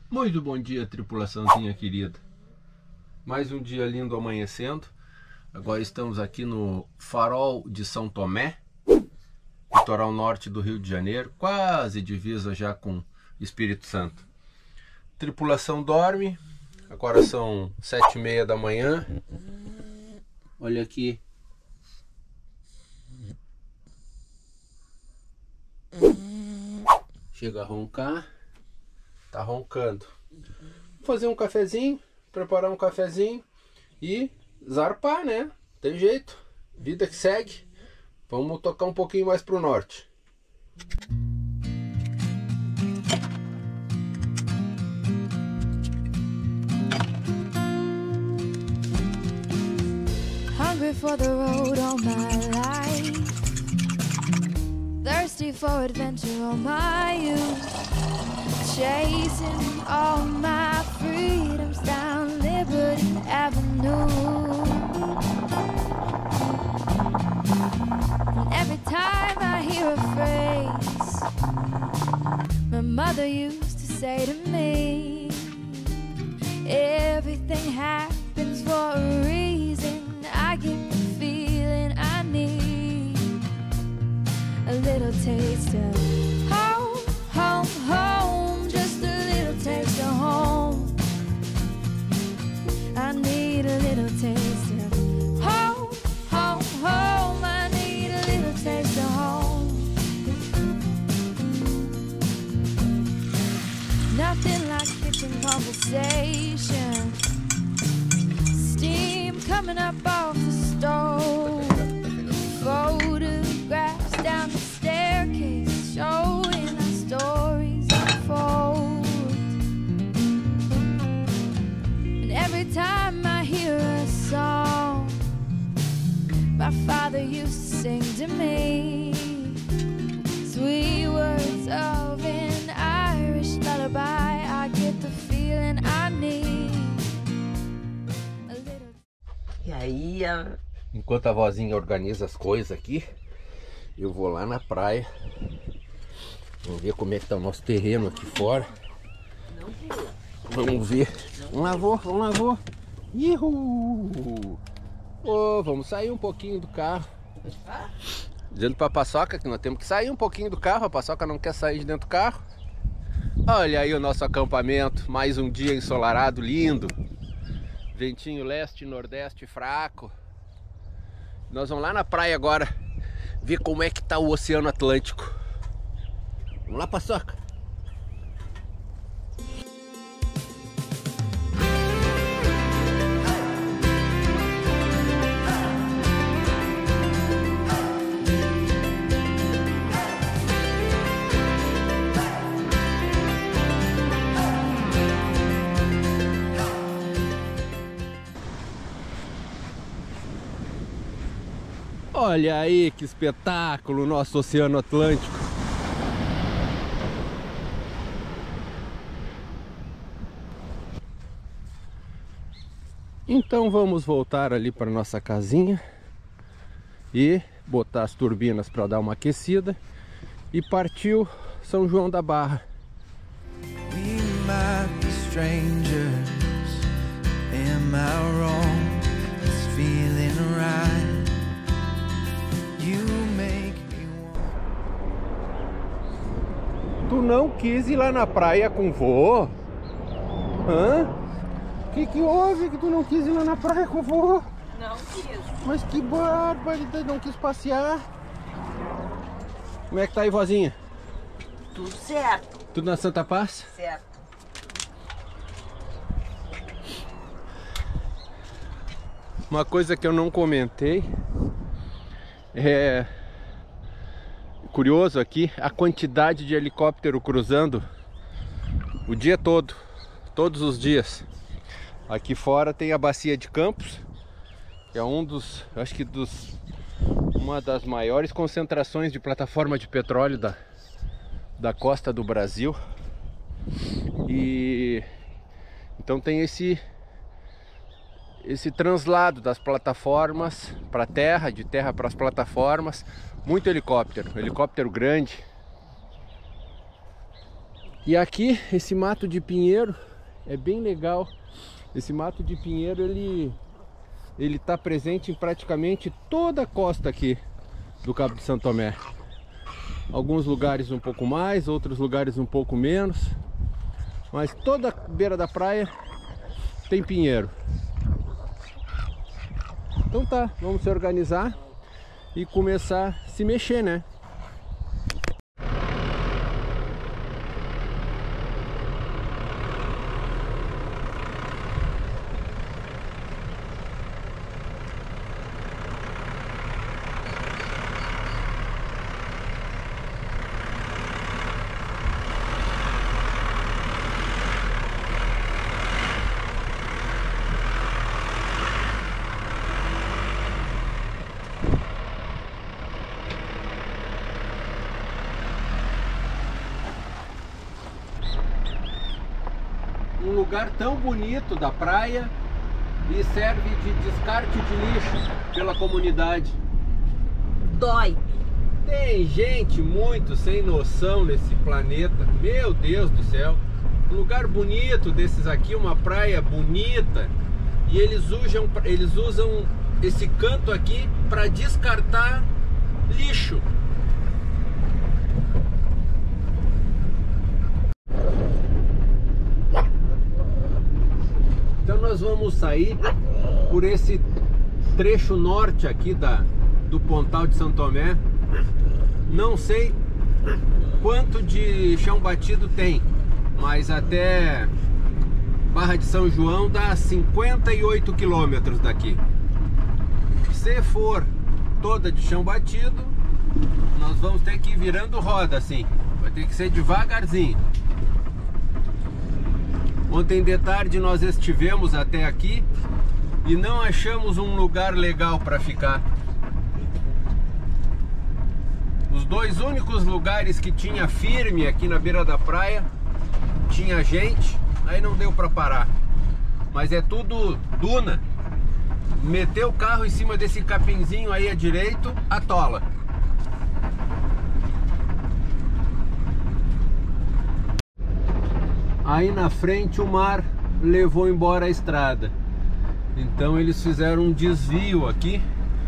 Muito bom dia, tripulaçãozinha querida. Mais um dia lindo amanhecendo. Agora estamos aqui no Farol de São Tomé, litoral norte do Rio de Janeiro, quase divisa já com Espírito Santo. Tripulação dorme. Agora são 7h30 da manhã. Olha aqui. Chega a roncar. Tá roncando. Vou fazer um cafezinho, preparar um cafezinho e zarpar, né? Tem jeito. Vida que segue. Vamos tocar um pouquinho mais pro norte. Hungry for the road all my life, thirsty for adventure all my youth, chasing all my freedoms down Liberty Avenue. And every time I hear a phrase my mother used to say to me, everything happens for a reason. I get the feeling I need a little taste of home, home, home, just a little taste of home. I need a little taste of home, home, home. I need a little taste of home. Nothing like kitchen conversation, steam coming up off the stove, photographs down the staircase showing our stories unfold. And every time I hear a song my father used to sing to me, sweet words of an Irish lullaby, I get the feeling I need. E aí, Enquanto a vozinha organiza as coisas aqui, eu vou lá na praia. Vamos ver como é que tá o nosso terreno aqui fora. Vamos ver. Vamos lá, vô, vamos lá, vô. Ihu! Oh, vamos sair um pouquinho do carro. Dizendo pra Paçoca que nós temos que sair um pouquinho do carro. A Paçoca não quer sair de dentro do carro. Olha aí o nosso acampamento. Mais um dia ensolarado, lindo. Ventinho leste e nordeste fraco. Nós vamos lá na praia agora ver como é que tá o Oceano Atlântico. Vamos lá, Paçoca. Olha aí que espetáculo, o nosso Oceano Atlântico. Então vamos voltar ali para nossa casinha e botar as turbinas para dar uma aquecida. E partiu São João da Barra. We might be strangers. Am I wrong? This feeling right. Tu não quis ir lá na praia com o vô? Hã? Que houve que tu não quis ir lá na praia com o vô? não quis. Mas que barbaridade, não quis passear. Como é que tá aí, vozinha? Tudo certo. Tudo na Santa Paz? Certo. Uma coisa que eu não comentei é curioso aqui a quantidade de helicóptero cruzando o dia todo, todos os dias. Aqui fora tem a Bacia de Campos, que é uma das maiores concentrações de plataforma de petróleo da costa do Brasil. E então tem esse translado das plataformas para a terra, de terra para as plataformas. Muito helicóptero grande. E aqui, esse mato de pinheiro é bem legal. Esse mato de pinheiro, ele tá presente em praticamente toda a costa aqui do Cabo de São Tomé. Alguns lugares um pouco mais, outros lugares um pouco menos, mas toda a beira da praia tem pinheiro. Então tá, vamos se organizar e começar a se mexer, né? Um lugar tão bonito da praia e serve de descarte de lixo pela comunidade. Dói. Tem gente muito sem noção nesse planeta, meu Deus do céu. Um lugar bonito desses aqui, uma praia bonita, e eles usam esse canto aqui para descartar lixo. Então nós vamos sair por esse trecho norte aqui do Pontal de São Tomé. Não sei quanto de chão batido tem, mas até Barra de São João dá 58 quilômetros daqui. Se for toda de chão batido, nós vamos ter que ir virando roda assim. Vai ter que ser devagarzinho. Ontem de tarde nós estivemos até aqui e não achamos um lugar legal para ficar. Os dois únicos lugares que tinha firme aqui na beira da praia, tinha gente, aí não deu para parar. Mas é tudo duna. Meter o carro em cima desse capinzinho aí à direita, atola. Aí na frente o mar levou embora a estrada. Então eles fizeram um desvio aqui.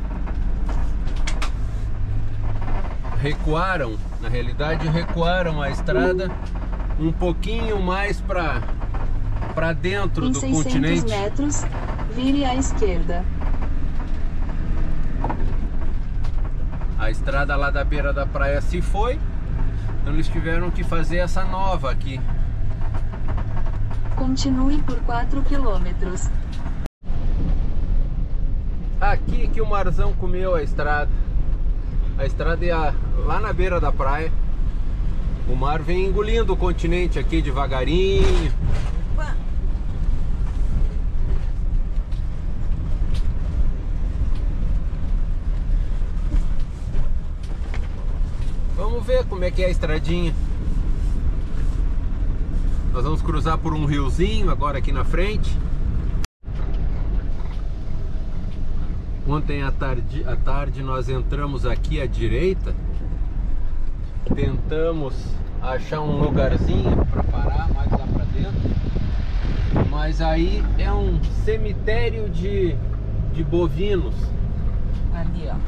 Recuaram, na realidade recuaram a estrada um pouquinho mais para dentro do continente. Em 600 metros, vire à esquerda. A estrada lá da beira da praia se foi. Então eles tiveram que fazer essa nova aqui. Continue por 4 quilômetros. Aqui que o marzão comeu a estrada. A estrada é lá na beira da praia. O mar vem engolindo o continente aqui devagarinho. Opa. Vamos ver como é que é a estradinha. Nós vamos cruzar por um riozinho agora aqui na frente. Ontem à tarde nós entramos aqui à direita. Tentamos achar um lugarzinho para parar mais lá para dentro. Mas aí é um cemitério de bovinos. Ali, ó.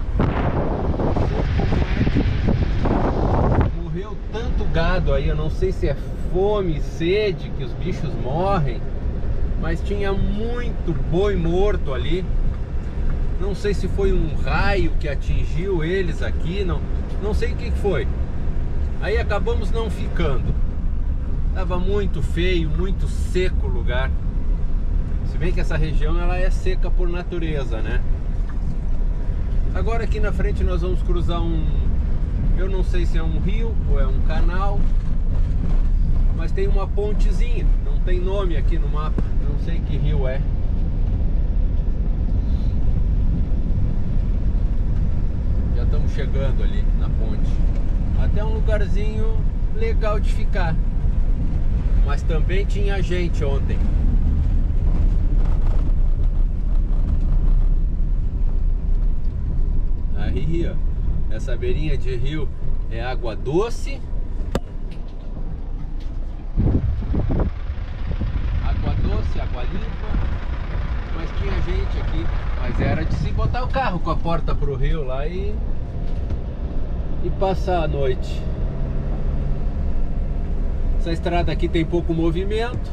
Morreu tanto gado aí, eu não sei se é fome, sede, que os bichos morrem, mas tinha muito boi morto ali. Não sei se foi um raio que atingiu eles aqui, não sei o que foi. Aí acabamos não ficando. Tava muito feio, muito seco o lugar. Se bem que essa região ela é seca por natureza, né? Agora aqui na frente nós vamos cruzar eu não sei se é um rio ou é um canal, mas tem uma pontezinha, não tem nome aqui no mapa, não sei que rio é. Já estamos chegando ali na ponte. Até um lugarzinho legal de ficar. Mas também tinha gente ontem. Aí, ó, essa beirinha de rio é água doce. doce, água limpa. Mas tinha gente aqui. Mas era de se botar o carro com a porta pro rio lá e passar a noite. Essa estrada aqui tem pouco movimento.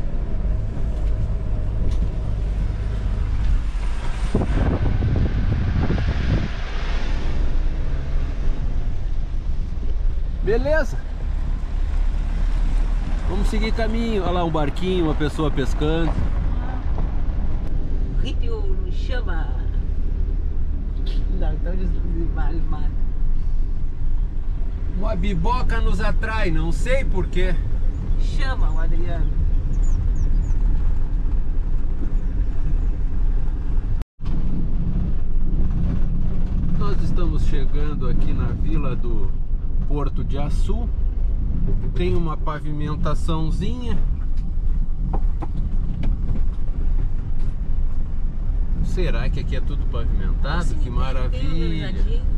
Beleza? Vamos seguir caminho. Olha lá um barquinho, uma pessoa pescando. Rio chama. Uma biboca nos atrai, não sei porquê. Chama o Adriano. Nós estamos chegando aqui na vila do Porto de Açu. Tem uma pavimentaçãozinha. Será que aqui é tudo pavimentado? Que maravilha!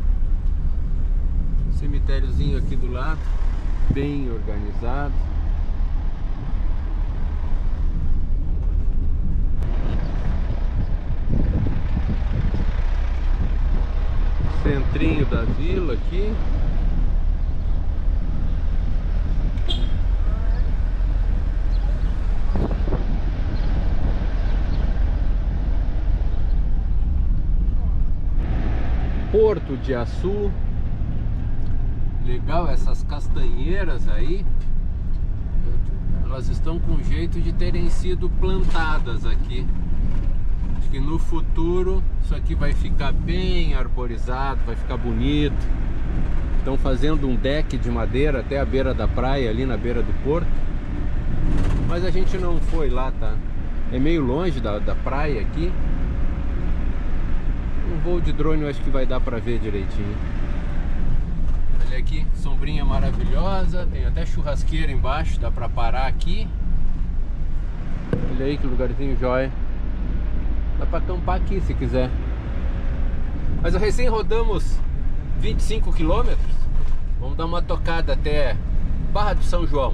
Cemitériozinho aqui do lado, bem organizado. Centrinho da vila aqui. Porto de Açu. Legal essas castanheiras aí. Elas estão com jeito de terem sido plantadas aqui. Acho que no futuro isso aqui vai ficar bem arborizado, vai ficar bonito. Estão fazendo um deck de madeira até a beira da praia, ali na beira do porto. Mas a gente não foi lá, tá? É meio longe da praia aqui. Um voo de drone eu acho que vai dar pra ver direitinho. Olha aqui, sombrinha maravilhosa. Tem até churrasqueira embaixo, dá pra parar aqui. Olha aí que lugarzinho jóia. Dá pra acampar aqui se quiser. Mas recém rodamos 25 quilômetros. Vamos dar uma tocada até Barra do São João.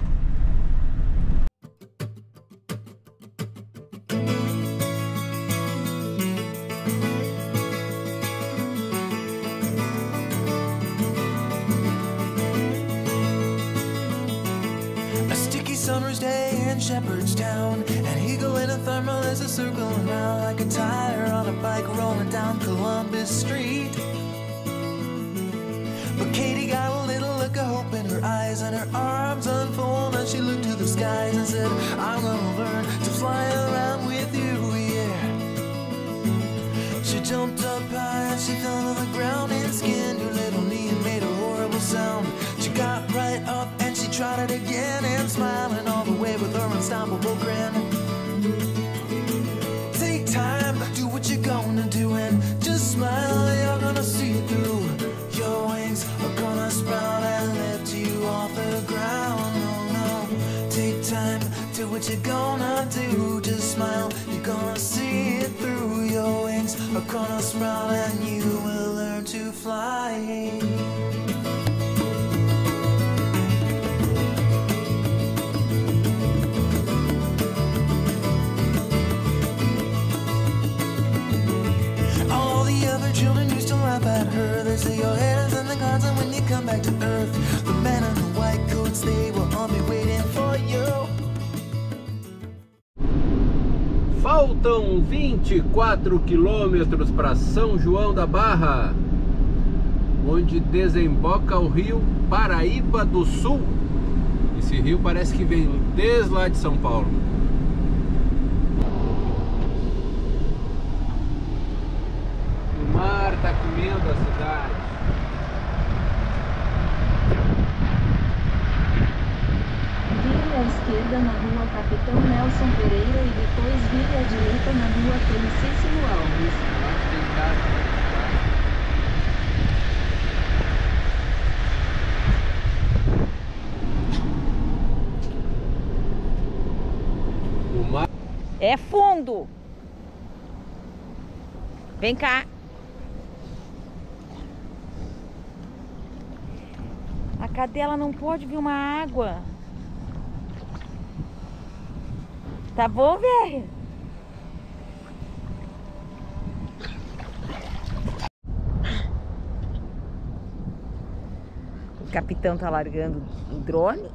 Summer's day in Shepherdstown, an eagle in a thermal is a circling round like a tire on a bike rolling down Columbus Street. But Katie got a little look of hope in her eyes, and her arms unfold, and she looked to the skies and said, I'm gonna learn to fly around with you, yeah. She jumped up high and she fell to the ground and skinned her little knee and made a horrible sound. She got right up and she tried it again, and smiling all the way with her unstoppable grin. Take time, do what you're gonna do, and just smile, you're gonna see it through. Your wings are gonna sprout and lift you off the ground. No, no, take time, do what you're gonna do, just smile, you're gonna see it through. Your wings are gonna sprout and you will learn to fly. Children used to laugh at her. They say your head is in the clouds, and when you come back to earth, the men in the white coats, they will all be waiting for you. Faltam 24 quilômetros para São João da Barra, onde desemboca o rio Paraíba do Sul. Esse rio parece que vem desde lá de São Paulo. O mar está comendo a cidade. Vire à esquerda na rua Capitão Nelson Pereira e depois vire à direita na rua Felicíssimo Alves. Tem casa. O mar... É fundo. Vem cá. A cadela não pode ver uma água. Tá bom, velho? O capitão tá largando o drone.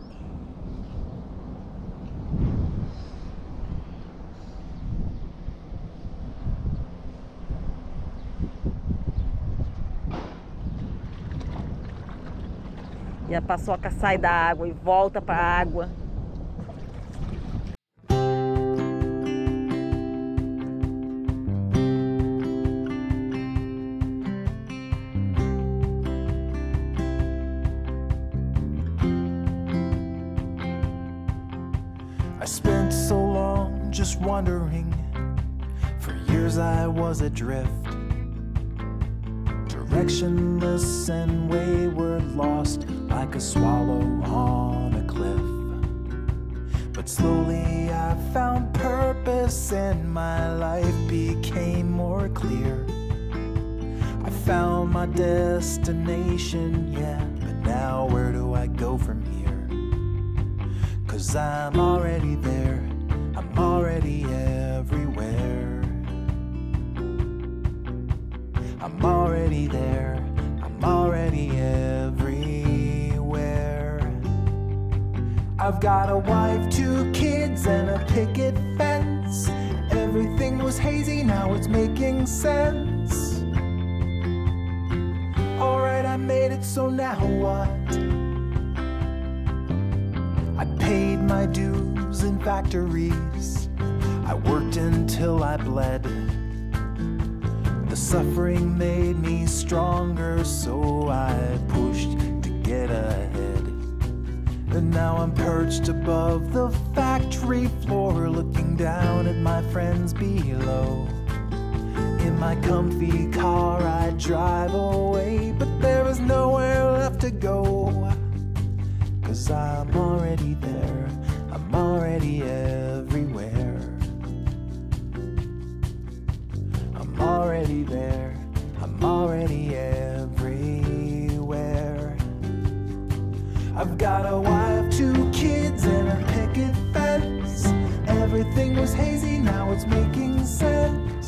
E a paçoca sai da água e volta para a água. I spent so long just wondering. For years I was adrift, directionless and wayward, lost like a swallow on a cliff. But slowly I found purpose and my life became more clear. I found my destination, yeah, but now where do I go from here? 'Cause I'm already there, I'm already everywhere. I'm already there, I'm already everywhere. I've got a wife, 2 kids, and a picket fence. Everything was hazy, now it's making sense. Alright, I made it, so now what? I paid my dues in factories. I worked until I bled. The suffering made me stronger, so I pushed to get ahead. And now I'm perched above the factory floor, looking down at my friends below. In my comfy car I drive away, but there is nowhere left to go. 'Cause I'm already there, I'm already everywhere. I'm already there, I'm already everywhere. I've got a wife, 2 kids, and a picket fence. Everything was hazy, now it's making sense.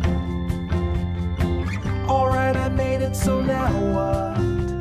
Alright, I made it, so now what?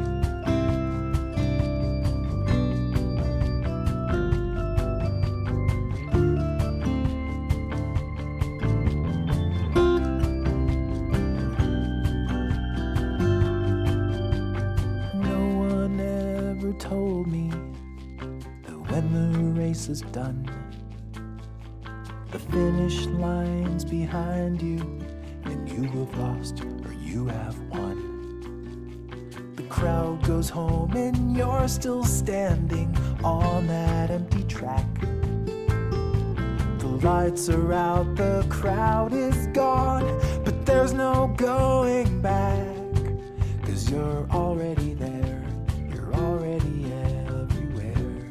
Told me that when the race is done, the finish line's behind you, and you have lost or you have won. The crowd goes home and you're still standing on that empty track. The lights are out, the crowd is gone, but there's no going back. 'Cause you're already there, you're already everywhere.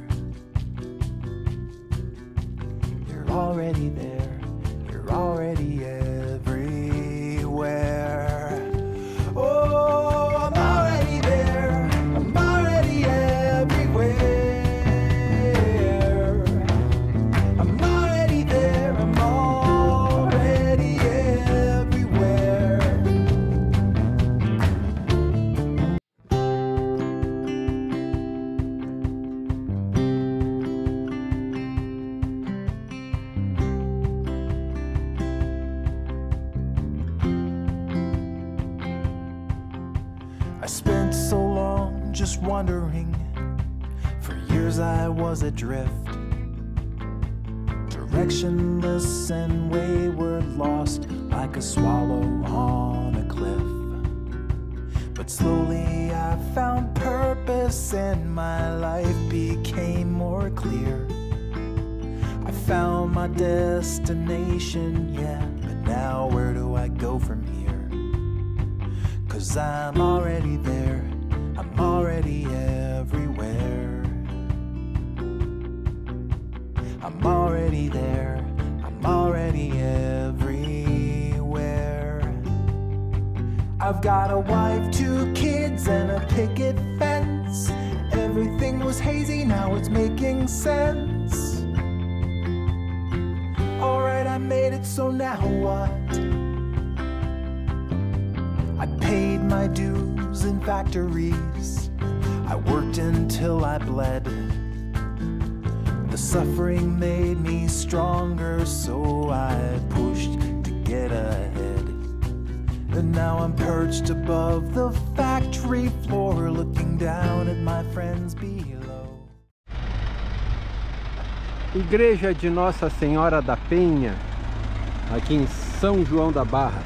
You're already there, you're already everywhere. Oh, I'm already there, I'm already everywhere. I'm already there, I'm already everywhere. I spent so long just wondering. For years I was adrift, directionless and wayward, lost like a swallow on a cliff. But slowly I found purpose and my life became more clear. I found my destination, yeah, but now where do I go from here? 'Cause I'm already there, I'm already everywhere. I'm already there, I'm already everywhere. I've got a wife, 2 kids, and a picket fence. Everything was hazy, now it's making sense. made it, so now what? I paid my dues in factories. I worked until I bled. The suffering made me stronger, so I pushed to get ahead. And now I'm perched above the factory floor, looking down at my friends below. Igreja de Nossa Senhora da Penha, aqui em São João da Barra.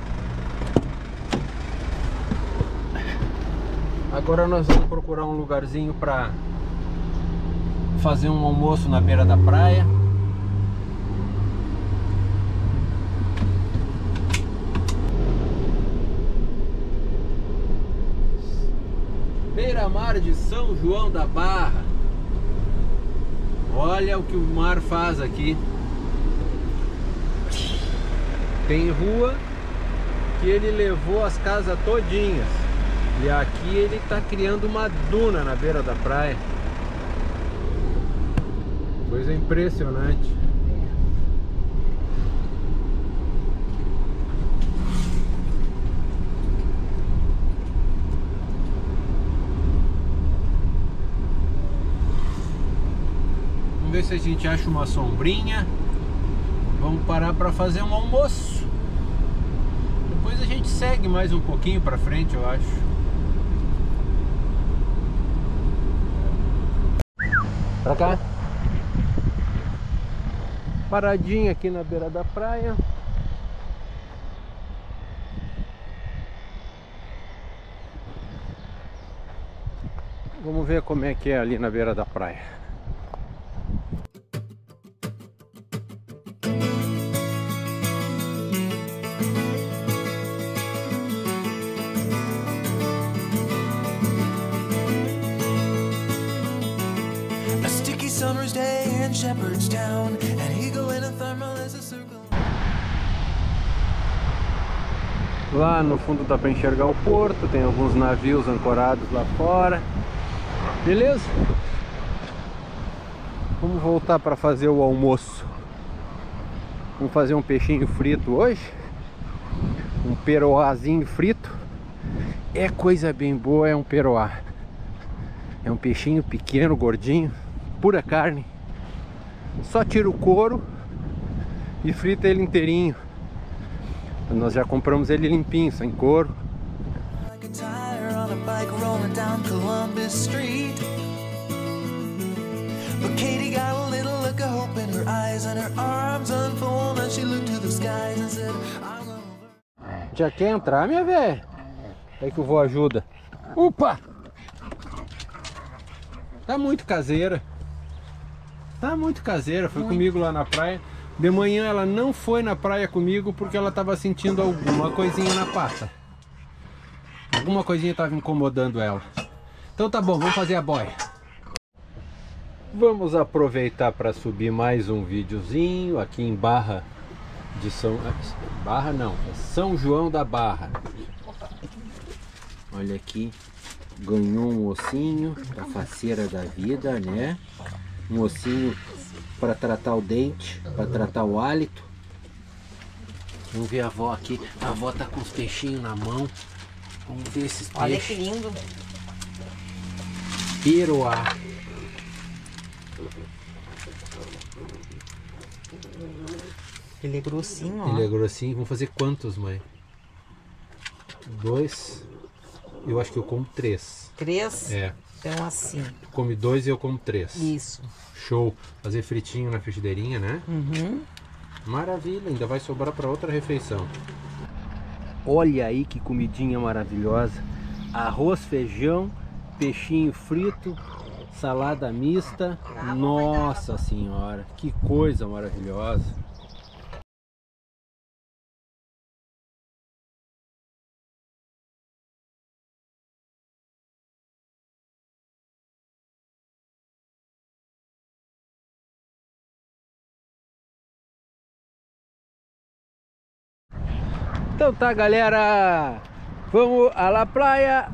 Agora nós vamos procurar um lugarzinho para fazer um almoço na beira da praia. Beira-mar de São João da Barra. Olha o que o mar faz aqui. Tem rua que ele levou as casas todinhas. E aqui ele está criando uma duna na beira da praia. Coisa impressionante. Vamos ver se a gente acha uma sombrinha. Vamos parar para fazer um almoço. Depois a gente segue mais um pouquinho para frente, eu acho. Pra cá. Paradinha aqui na beira da praia. Vamos ver como é que é ali na beira da praia. Summer's day in Shepherdstown, an eagle in a thermal is a circle. Lá no fundo dá para enxergar o porto, tem alguns navios ancorados lá fora. Beleza? Vamos voltar para fazer o almoço. Vamos fazer um peixinho frito hoje. Um peroazinho frito. É coisa bem boa, é um peroá. É um peixinho pequeno, gordinho. Pura carne, só tira o couro e frita ele inteirinho. Nós já compramos ele limpinho, sem couro. Já quer entrar, minha velha? Aí que eu vou ajuda. Opa! Tá muito caseira. Tá muito caseira, foi comigo lá na praia. De manhã ela não foi na praia comigo porque ela tava sentindo alguma coisinha na pata. Alguma coisinha tava incomodando ela. Então tá bom, vamos fazer a boia. Vamos aproveitar para subir mais um videozinho aqui em Barra de São... Barra não, é São João da Barra. Olha aqui, ganhou um ossinho da faceira da vida, né? Um ossinho para tratar o dente, para tratar o hálito. Vamos ver a avó aqui. A avó tá com os peixinhos na mão. Vamos ver esses peixes. Olha que lindo. Peroá. Ele é grossinho, ó. Ele é grossinho. Vamos fazer quantos, mãe? 2. Eu acho que eu como 3. 3? É. Então assim. Tu come 2 e eu como 3. Isso. Show. Fazer fritinho na frigideirinha, né? Uhum. Maravilha. Ainda vai sobrar para outra refeição. Olha aí que comidinha maravilhosa. Arroz, feijão, peixinho frito, salada mista. Nossa senhora, que coisa maravilhosa. Então tá, galera, vamos à la praia.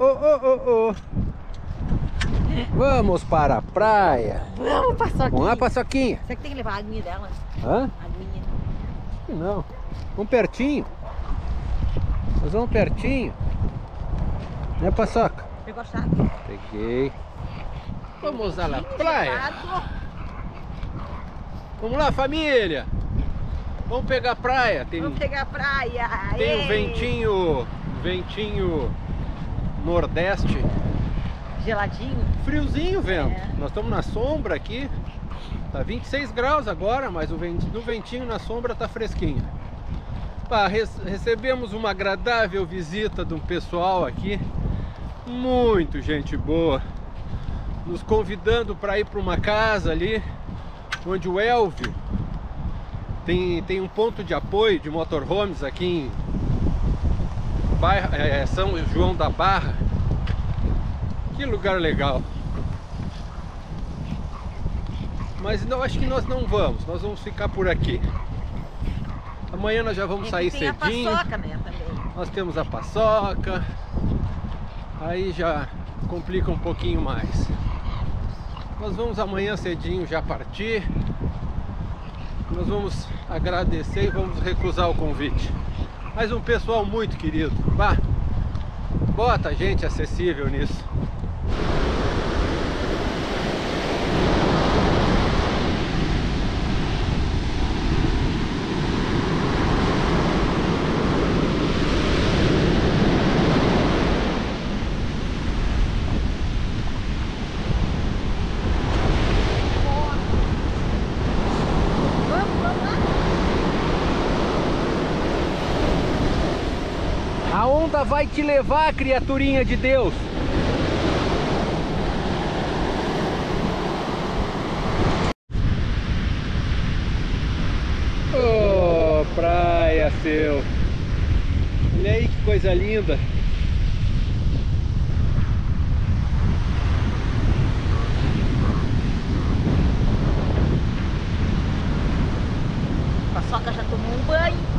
Vamos para a praia. Vamos, Paçoquinha. Vamos lá, Paçoquinha. Você que tem que levar a aguinha dela. Hã? A aguinha. que não. Vamos pertinho. Nós vamos pertinho. Né, Paçoca? Pegou a chave? Peguei. Vamos lá na praia. Vamos lá, família. Vamos pegar a praia. Vamos pegar a praia. Tem um ventinho nordeste. Geladinho. Friozinho, vento. É. Nós estamos na sombra aqui. Tá 26 graus agora, mas no ventinho na sombra tá fresquinho. Recebemos uma agradável visita de um pessoal aqui. Muito gente boa. Nos convidando para ir para uma casa ali, onde o Elvio tem um ponto de apoio de motorhomes aqui em São João da Barra. Que lugar legal. Mas não, acho que nós não vamos. Nós vamos ficar por aqui. Amanhã nós já vamos sair cedinho. Tem a paçoca, né, também. Nós temos a paçoca. Aí já complica um pouquinho mais. Nós vamos amanhã cedinho já partir. Nós vamos agradecer e vamos recusar o convite. Mas um pessoal muito querido. Bah, bota gente acessível nisso. A onda vai te levar, criaturinha de Deus. Oh, praia, seu. Olha aí que coisa linda. A paçoca já tomou um banho.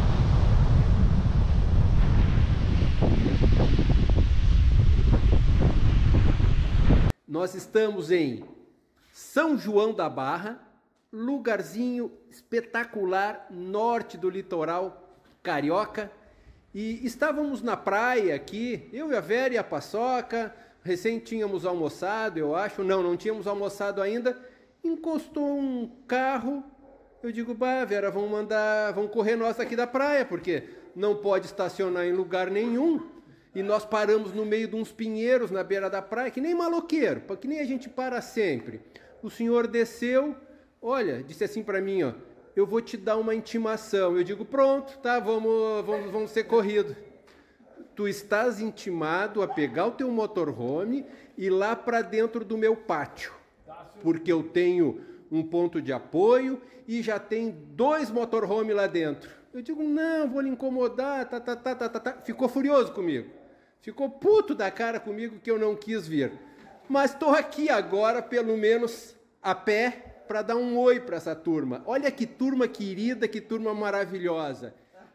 Nós estamos em São João da Barra, lugarzinho espetacular, norte do litoral carioca. E estávamos na praia aqui, eu e a Vera e a Paçoca, recém tínhamos almoçado, eu acho. Não tínhamos almoçado ainda. Encostou um carro, eu digo, bah, Vera, vamos correr nós aqui da praia, porque não pode estacionar em lugar nenhum. E nós paramos no meio de uns pinheiros na beira da praia, que nem maloqueiro, que nem a gente para sempre. O senhor desceu, olha, disse assim para mim, ó, eu vou te dar uma intimação. Eu digo, pronto, tá, vamos ser corrido. Tu estás intimado a pegar o teu motorhome e ir lá para dentro do meu pátio, porque eu tenho um ponto de apoio e já tem 2 motorhome lá dentro. Eu digo, não, vou lhe incomodar, tá. Ficou furioso comigo. Ficou puto da cara comigo que eu não quis vir. Mas estou aqui agora, pelo menos a pé, para dar um oi para essa turma. Olha que turma querida, que turma maravilhosa.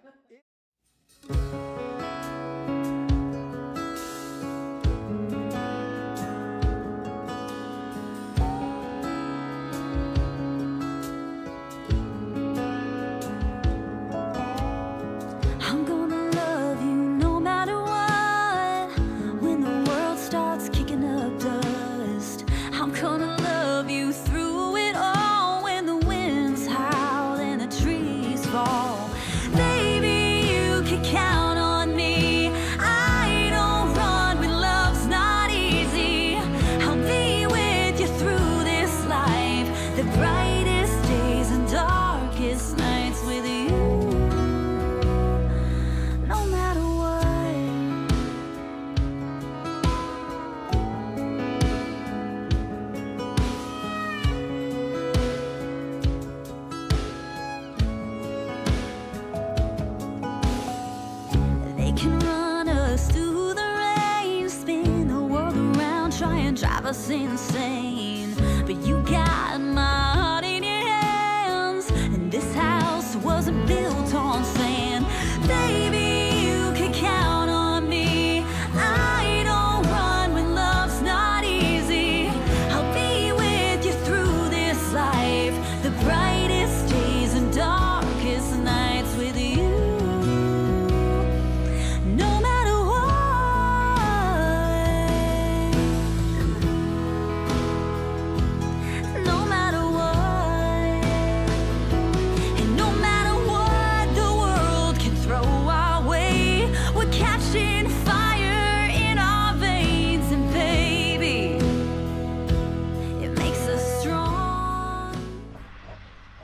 I'm gonna love you no matter what. When the world starts kicking up dust, I'm gonna love you through it all. When the winds howl and the trees fall, baby, you can count on me. I don't run when love's not easy. I'll be with you through this life, the brightest days and darkest nights with you. No matter what. They can run us through the rain, spin the world around, try and drive us insane. But you got my heart in your hands, and this house wasn't built on sand. Baby, you can count on me. I don't run when love's not easy. I'll be with you through this life, the brightest days and darkest nights.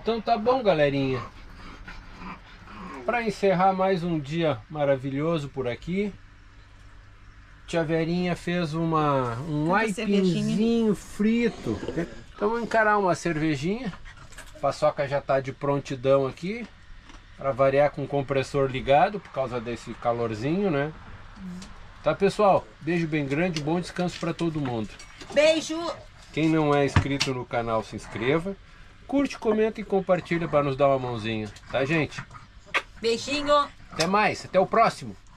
Então tá bom, galerinha. Para encerrar mais um dia maravilhoso por aqui, tia Verinha fez um aipinzinho frito. Então vamos encarar uma cervejinha. A paçoca já tá de prontidão aqui. Para variar, com o compressor ligado por causa desse calorzinho, né? Tá, pessoal? Beijo bem grande, bom descanso para todo mundo. Beijo! Quem não é inscrito no canal, se inscreva. Curte, comenta e compartilha para nos dar uma mãozinha. Tá, gente? Beijinho! Até mais, até o próximo!